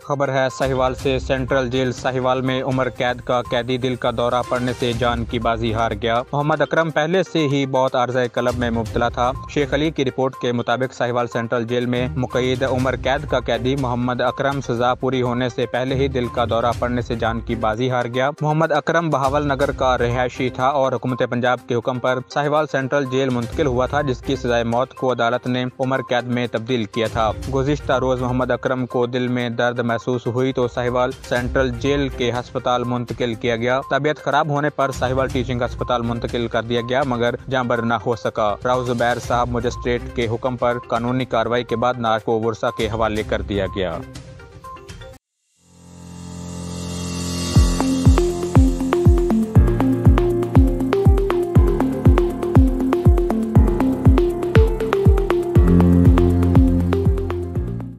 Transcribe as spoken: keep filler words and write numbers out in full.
खबर है साहिवाल से। सेंट्रल जेल साहिवाल में उम्र कैद का कैदी दिल का दौरा पड़ने से जान की बाजी हार गया। मोहम्मद अकरम पहले से ही बहुत आर्ज़ाए कलब में मुब्तला था। शेख अली की रिपोर्ट के मुताबिक साहिवाल सेंट्रल जेल में मुक़य्यद उम्र कैद का कैदी मोहम्मद अकरम सजा पूरी होने से पहले ही दिल का दौरा पड़ने से जान की बाजी हार गया। मोहम्मद अकरम बहावल नगर का रिहायशी था और हुकूमत पंजाब के हुक्म पर साहिवाल सेंट्रल जेल मुंतकिल हुआ था, जिसकी सजाए मौत को अदालत ने उम्र कैद में तब्दील किया था। गुज़िश्ता रोज मोहम्मद अकरम को दिल में दर्द महसूस हुई तो साहिवाल सेंट्रल जेल के अस्पताल मुंतकिल किया गया। तबीयत खराब होने पर साहिवाल टीचिंग अस्पताल मुंतकिल कर दिया गया, मगर जांबर न हो सका। राव ज़ुबैर साहब मजिस्ट्रेट के हुक्म पर कानूनी कार्रवाई के बाद नाज को वर्सा के हवाले कर दिया गया।